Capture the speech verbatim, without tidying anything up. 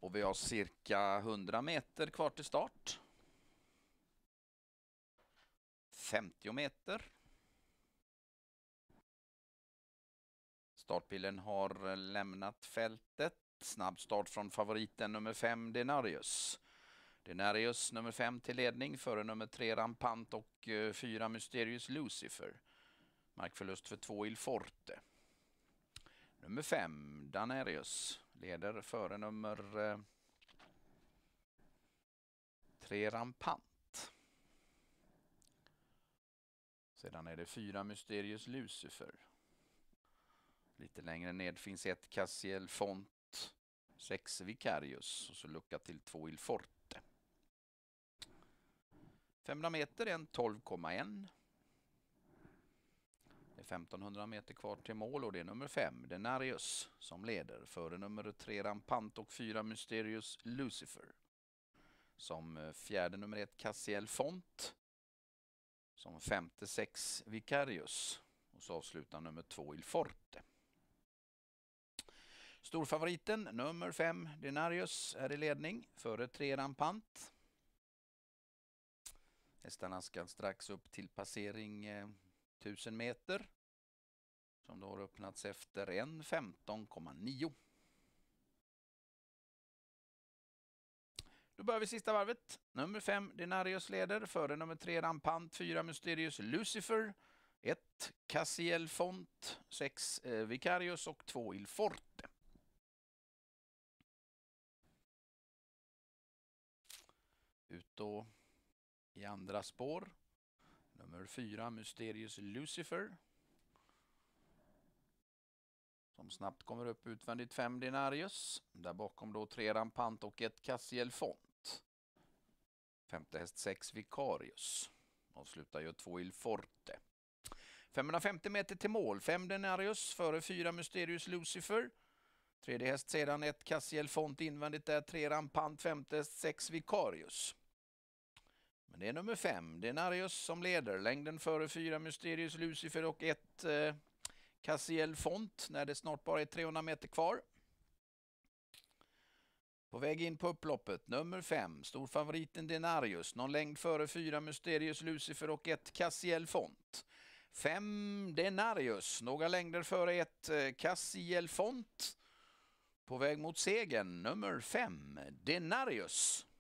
Och vi har cirka hundra meter kvar till start. femtio meter. Startbilen har lämnat fältet. Snabb start från favoriten nummer fem Denarius. Denarius nummer fem till ledning före nummer tre Rampant och fyra Mysterious Lucifer. Markförlust för två Il Forte. Nummer fem Denarius leder före nummer tre Rampant. Sedan är det fyra Mysterious Lucifer. Lite längre ned finns ett Cassiel Font, sex Vicarius och så lucka till två Il Forte. femhundra meter är en tolv komma ett. Det är femtonhundra meter kvar till mål och det är nummer fem Denarius som leder före nummer tre Rampant och fyra Mysterious Lucifer. Som fjärde nummer ett Cassiel Font. Som femte sex Vicarius och så avslutar nummer två Il Forte. Storfavoriten nummer fem Denarius är i ledning före tre Rampant. Hästarna ska strax upp till passering eh, tusen meter. Som då har öppnats efter en femton komma nio. Då börjar vi sista varvet. Nummer fem Denarius leder före nummer tre Rampant, fyra Mysterious Lucifer, ett Cassiel Font, sex eh, Vicarius och två Il Forte. Ut då i andra spår. Nummer fyra Mysterious Lucifer. Som snabbt kommer upp utvändigt fem Denarius. Där bakom då tre Rampant och ett Cassiel Font. Femte häst sex Vicarius. Avslutar ju två Il Forte. femhundrafemtio meter till mål. fem Denarius före fyra Mysterious Lucifer. Tredje häst sedan ett Cassiel Font invändigt där tre Rampant, femte häst sex Vicarius. Men det är nummer fem Denarius som leder. Längden före fyra Mysterious Lucifer och ett eh, Cassiel Font när det snart bara är trehundra meter kvar. På väg in på upploppet nummer fem storfavoriten Denarius. Någon längd före fyra Mysterious Lucifer och ett Cassiel Font. fem Denarius. Några längder före ett eh, Cassiel Font. På väg mot segern nummer fem Denarius.